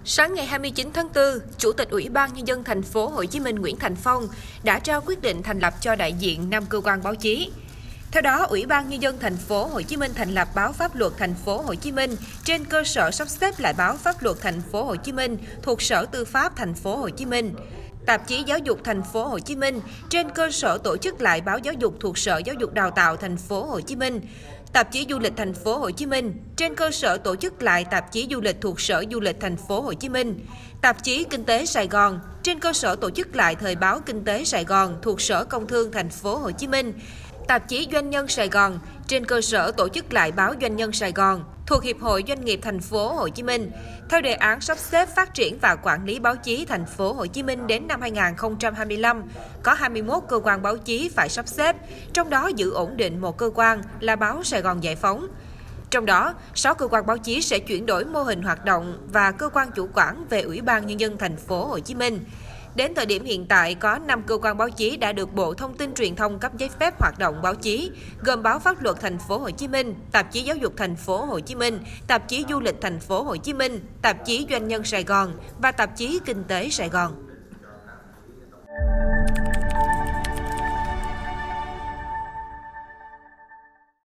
Sáng ngày 29 tháng 4, Chủ tịch Ủy ban Nhân dân thành phố Hồ Chí Minh Nguyễn Thành Phong đã trao quyết định thành lập cho đại diện 5 cơ quan báo chí. Theo đó, Ủy ban Nhân dân thành phố Hồ Chí Minh thành lập báo Pháp luật thành phố Hồ Chí Minh trên cơ sở sắp xếp lại báo Pháp luật thành phố Hồ Chí Minh thuộc Sở Tư pháp thành phố Hồ Chí Minh. Tạp chí Giáo dục thành phố Hồ Chí Minh trên cơ sở tổ chức lại báo Giáo dục thuộc Sở Giáo dục Đào tạo thành phố Hồ Chí Minh. Tạp chí Du lịch thành phố Hồ Chí Minh trên cơ sở tổ chức lại tạp chí Du lịch thuộc Sở Du lịch thành phố Hồ Chí Minh. Tạp chí Kinh tế Sài Gòn trên cơ sở tổ chức lại thời báo Kinh tế Sài Gòn thuộc Sở Công thương thành phố Hồ Chí Minh. Tạp chí Doanh nhân Sài Gòn trên cơ sở tổ chức lại báo Doanh nhân Sài Gòn thuộc Hiệp hội Doanh nghiệp thành phố Hồ Chí Minh. Theo đề án sắp xếp phát triển và quản lý báo chí thành phố Hồ Chí Minh đến năm 2025, có 21 cơ quan báo chí phải sắp xếp, trong đó giữ ổn định một cơ quan là báo Sài Gòn Giải phóng. Trong đó, 6 cơ quan báo chí sẽ chuyển đổi mô hình hoạt động và cơ quan chủ quản về Ủy ban Nhân dân thành phố Hồ Chí Minh. Đến thời điểm hiện tại, có 5 cơ quan báo chí đã được Bộ Thông tin Truyền thông cấp giấy phép hoạt động báo chí, gồm báo Pháp luật thành phố Hồ Chí Minh, tạp chí Giáo dục thành phố Hồ Chí Minh, tạp chí Du lịch thành phố Hồ Chí Minh, tạp chí Doanh nhân Sài Gòn và tạp chí Kinh tế Sài Gòn.